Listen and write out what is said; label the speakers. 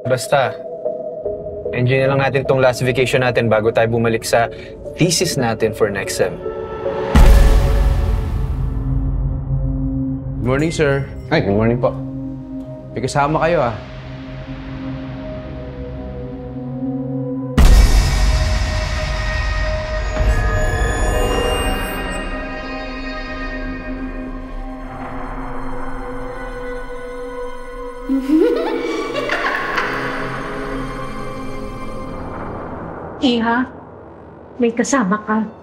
Speaker 1: Basta, enjoy na lang natin tong last vacation natin bago tayo bumalik sa thesis natin for next sem.
Speaker 2: Good morning, sir.
Speaker 1: Ay, good morning po.
Speaker 2: May kasama kayo, ah.
Speaker 3: Iha, may kasama ka.